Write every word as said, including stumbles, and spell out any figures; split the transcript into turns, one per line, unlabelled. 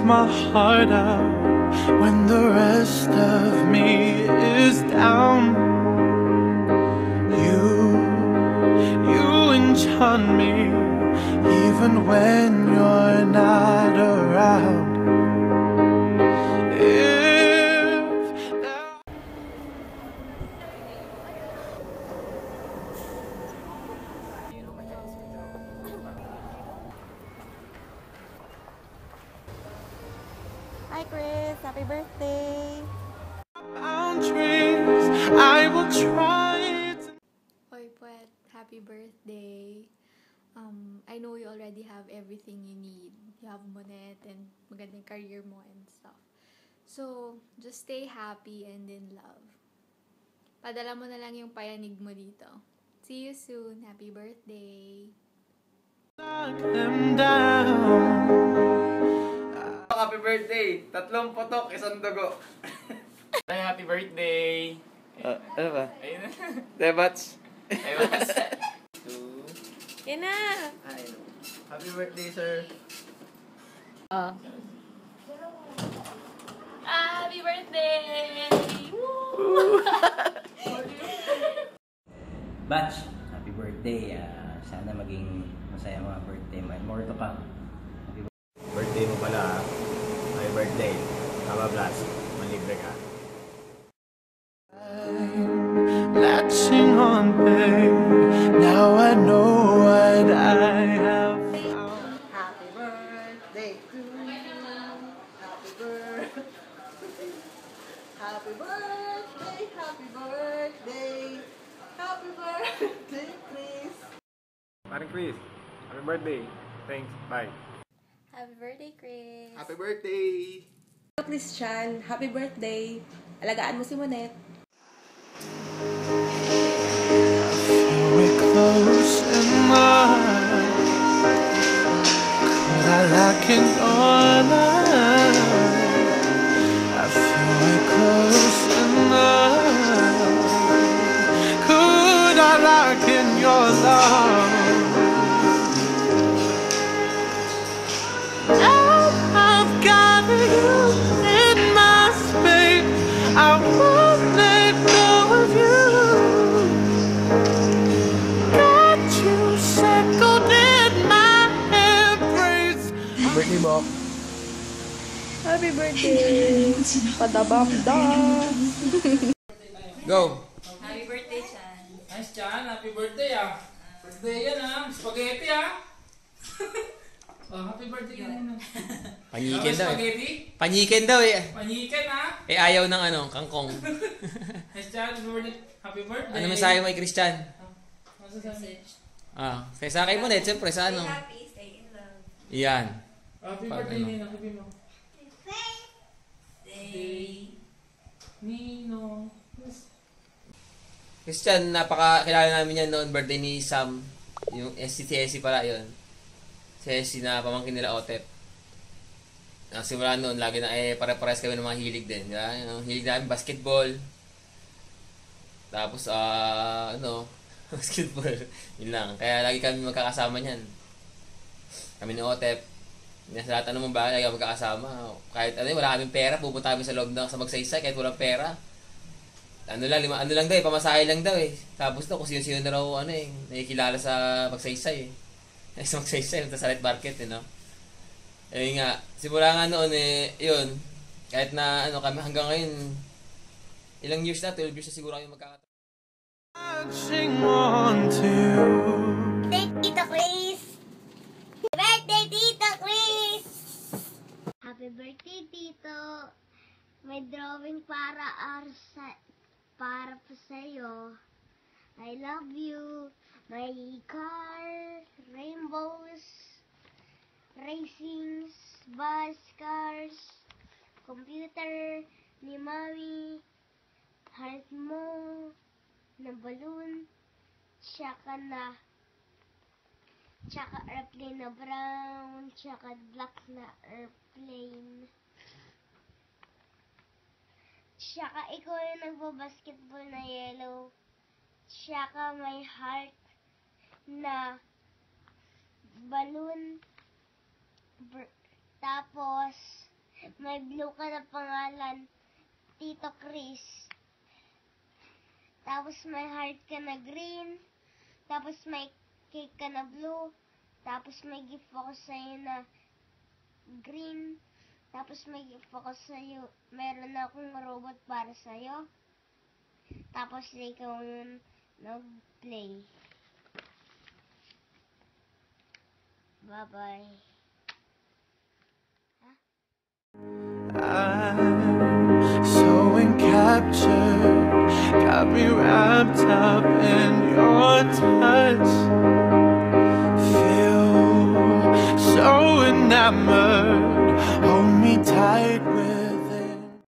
my heart out when the rest of me is down. You, you enchant me even when you're not around.
Hi Chris, happy birthday!
Boundaries, I will try to...
Hoy Puwet, happy birthday! Um, I know you already have everything you need. You have monet and magandang career mo and stuff. So, just stay happy and in love. Padala mo na lang yung payanig mo dito. See you soon. Happy birthday!
Knock them down.
Happy birthday! Tatlong putok, isang dugo.
Ay, happy birthday!
Uh, ano ba?
Ayun na.
Debats?
Ayun.
Two.
Yan na!
Ay, happy birthday, sir.
Oh. Ah, happy birthday! Woo!
Batch, happy birthday. Uh, sana maging masaya mga birthday mo. More to come. Happy
birthday mo pala. Happy birthday. Tama, Blast. Malibre ka.
Latching on, babe. Now I know what I have found.
Happy birthday to you. Happy birthday. Happy birthday. Happy birthday. Happy birthday, Chris.
Parang Chris. Happy birthday. Thanks. Bye.
Happy birthday, Chris!
Happy birthday!
Christian, happy birthday! Alagaan mo si Monet.
We're close enough. Could I lock in your love? I feel we're close enough. Could I lock in your love? I've got you in my space. I won't let go of you. Got you settled in my embrace.
Birthday mo.
Happy birthday! Padabak-dak!
Go!
Happy birthday, Chan.
Nice, Chan. Happy birthday, ah. Birthday yan, ah. Spaghetti, ah. Oh, happy birthday ka naman.
Panyikin daw eh.
Spaghetti?
Panyikin daw eh.
Panyikin, ah.
Eh ayaw ng ano, kangkong.
Nice, Chan. Happy birthday. Happy birthday.
Ano masabi mo kay Christian?
Ano sasabi?
Ah, kaya sa akin mo net, siyempre sa ano.
Stay happy, stay in love.
Iyan.
Happy
Pag
birthday,
ano.
Nino. Happy mo.
Stay.
Nino.
Christian, napakakilala namin yan noon, birthday ni Sam. Yung S C T S C pala yun. Si S C na pamangkin nila Otep. Ang simula noon, lagi na eh, pare-pares kami ng mga hilig din. Diba? Yung hilig namin, basketball. Tapos, ah, uh, ano, basketball. Yun lang. Kaya lagi kami magkakasama niyan. Kami ni Otep. Nasa lahat anong bagay, lagi kami magkakasama. Kahit ano, wala kaming pera, pupunta kami sa loob ng sa magsaysay kahit walang pera. Ano lang, lima, ano lang daw eh, pamasahe lang daw eh. Tapos daw, kung sino-sino na raw, ano eh, nakikilala sa magsaysay eh. Sa magsaysay, sa Salit Market eh, no? Eh nga, simula nga noon eh, yun, kahit na ano kami hanggang ngayon, ilang years na, twelve years na siguro kami magkakataon.
Latching on to you.
Birthday, Tito Chris! Birthday, Tito Chris! Happy birthday, Tito! May drawing para arsa, para po sa'yo. I love you. My car, rainbows, racings, bus, cars, computer, ni Mami, heart mo, na balloon, tsaka na, tsaka airplane na brown, tsaka black na airplane. Tsaka ikaw yung nagbabasketball na yellow. Tsaka may heart na balloon. Tapos, May blue ka na pangalan, Tito Chris. Tapos may heart ka na green. Tapos may cake ka na blue. Tapos may gift ako sa'yo na green. Tapos may gift ako sa'yo. Meron akong robot para sa'yo. Tapos ikaw yung nag-play. Bye-bye.
I'm so encaptured, got me wrapped up in your touch. Feel so enamored.